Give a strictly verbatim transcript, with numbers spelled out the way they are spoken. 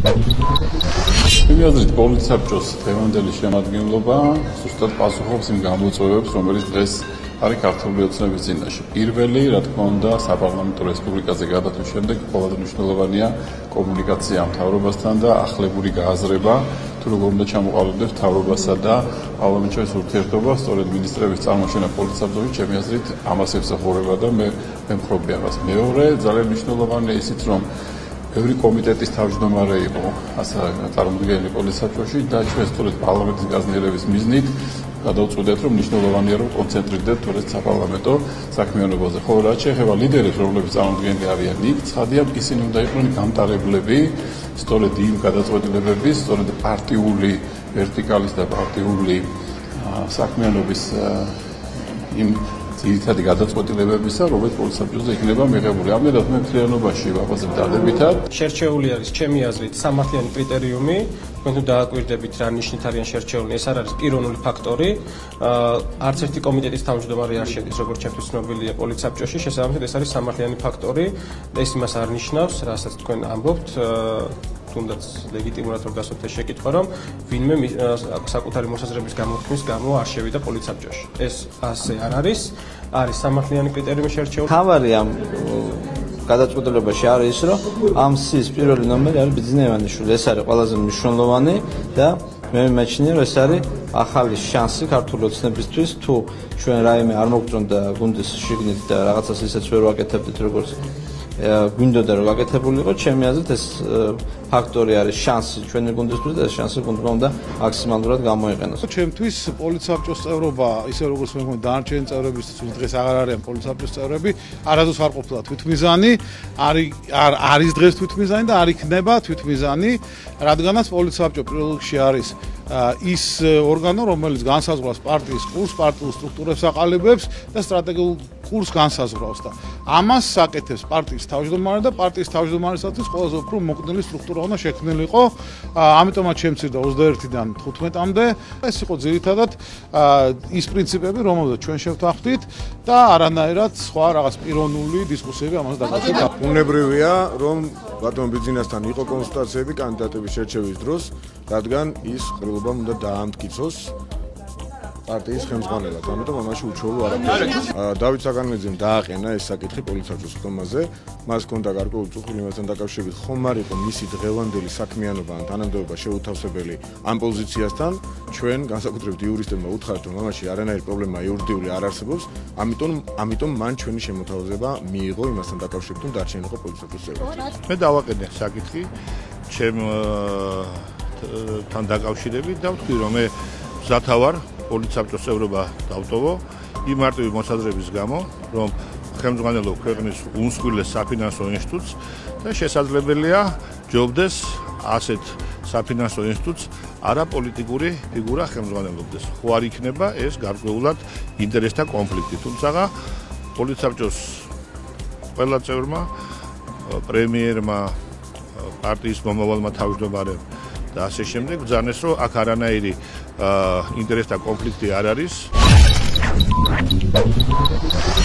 ჩემი აზრით პოლიცსაბჭოს დღევანდელი შემადგენლობა ზუსტად პასუხობს იმ გამოწვევებს, რომელიც დღეს არის ქართული ოცნების წინაშე. Პირველი, რა თქმა უნდა, საპარლამენტო რესპუბლიკაზე გადასვლის შემდეგ ყველაზე მნიშვნელოვანია კომუნიკაცია მთავრობასთან და ახლებური გააზრება, თუ როგორ უნდა ჩამოყალიბდეს მთავრობასა და პარლამენტის შორის ურთიერთობა, სწორედ მინისტრების წარმოშენა პოლიცსაბჭოში, ჩემი აზრით, ამას ემსახურება და მე მემხრობი ამას. მეორე, ძალიან მნიშვნელოვანია ისიც, რომ ბევრი კომიტეტის თავმჯდომარე იყო წარმოდგენილი პოლიცსაბჭოში და ჩვენ სწორედ პარლამენტის გაზრდილების მიზნით გადავწყვიტეთ, რომ მნიშვნელოვანია რომ კონცენტრირდეთ თორედ საპარლამენტო საქმიანობაზე. ხო, რაც შეეხება ლიდერებს, რომლებიც წარმოდგენილი არიან იქ, ცხადია, ისინი უნდა იყვნენ გამტარებლები სწორედ იმ გადაწყვეტილებების, სწორედ პარტიული ვერტიკალის და პარტიული საქმიანობის იმ ძირითადი გადაწყვეტილებებისა, რომელიც პოლიცსაბჭოზე იქნება მიღებული. ამდენად მე მთლიანობაში ვაღვაწებ დადებითად. შერჩეული არის ჩემი აზრით სამართლიანი კრიტერიუმი. თქვენ თუ დააკვირდებით რა ნიშნით არიან შერჩეული, ეს არ არის პიროვნული ფაქტორი. არც ერთი კომიტეტის თავმჯდომარე არ შედის, როგორც ჩემთვის ცნობილია პოლიცსაბჭოში, შესაბამისად ეს არის სამართლიანი ფაქტორი. ეს იმას არ ნიშნავს, რასაც თქვენ ამბობთ. თუნდაც ლეგიტიმურად რომ გასვათ ეს შეკითხვა, რომ ვინმე საკუთარი მოსაზრების გამოთქმის გამო არ შევიდა პოლიცსაბჭოში. ეს ასე არ არის. არის სამართლიანი კრიტერიუმი შერჩეული. თავარი ამ გადაწყვეტილებაში არის ის, რომ ამ სიის პირველი ნომერი არის ბიძინა ივანიშვილი. ეს არის ყველაზე მნიშვნელოვანი და მე მეჩნია, რომ ეს არის ახალი შანსი ქართული ოცნებისთვის, თუ ჩვენ რაიმე არ მოგწონდა გუნდის შიგნით და რაღაცას ისეც ვერ ვაკეთებდით, როგორც გვინდოდა რომ გაკეთებულიყო, ჩემი აზრით ეს ფაქტორი არის შანსი ჩვენი გუნდისთვის და ეს შანსი გუნდმა უნდა მაქსიმალურად გამოიყენოს. ჩემთვის პოლიცსაბჭოს წევრობა, ისე როგორც მე მგონი დანარჩენი წევრებისთვის, ვინც დღეს აღარ არიან პოლიცსაბჭოს წევრები, არასდროს არ ყოფილა თვითმიზანი, არის არის დღეს თვითმიზანი და არ იქნება თვითმიზანი, რადგანაც პოლიცსაბჭო პირველ რიგში არის ის ორგანო, რომელიც განსაზღვრავს პარტიის კურსს, პარტიულ სტრუქტურებს აყალიბებს და სტრატეგიულ კურსს განსაზღვრავს და ამას საკეთებს პარტიის თავმჯდომარე და პარტიის თავმჯდომარისათვის ყველაზე უფრო მოკლე სტრუქტურა უნდა შექმნილიყო. ამიტომაც შემცირდა ოცდაერთიდან თხუთმეტამდე. ეს იყო ძირითადად ის პრინციპები, რომელზეც ჩვენ შევთანხმდით და არანაირად სხვა რაღაც პიროვნული დისკუსიები ამას დაკავშირებით. უნებრივია, რომ ბატონ ბიძინასთან იყო კონსულტაციები კანდიდატების შერჩევის დროს, რადგან ის ყრილობამ უნდა დაამტკიცოს პარტიის ხელმძღვანელად. ამიტომ ამაში უჩვეულო არაფერია. დავით საგანლიძემ დააყენა ეს საკითხი პოლიცსაბჭოს ხდომაზე. მას ჰქონდა გარკვეული წუხილი მასთან დაკავშირებით, ხომ არ იყო მისი დღევანდელი საქმიანობა ან თანამდებობა შეუთავსებელი ამ პოზიციასთან. ჩვენ განსაკუთრებით იურისტებმა უთხრათ, რომ ამაში არანაირი პრობლემა იურიდიული არ არსებობს. ამიტომ ამიტომ მან ჩვენი შემოთავაზება მიიღო იმასთან დაკავშირებით, რომ დარჩენილიყო პოლიცსაბჭოს წევრი. მე დავაყენე საკითხი ჩემ თან დაკავშირებით და ვთქვი, რომ მე მზათავარ პოლიცსაბჭოს წევრობა დავტოვო იმ მარტივი მოსაზრების გამო, რომ ხელმძღვანელობ ქვეყნის უმსხვილეს საფინანსო ინსტიტუტს და შესაძლებელია ჯობდეს ასეთ საფინანსო ინსტიტუტს არაპოლიტიკური ფიგურა ხელმძღვანელობდეს. ხო არ იქნება ეს გარკვეულად ინტერესთა კონფლიქტი, თუმცა პოლიცსაბჭოს ყველა წევრმა, პრემიერმა, პარტიის მომავალმა თავმჯდომარემ და ასე შემდეგ ბრძანეს, რომ აქ არანაირი ინტერესთა კონფლიქტი არ არის.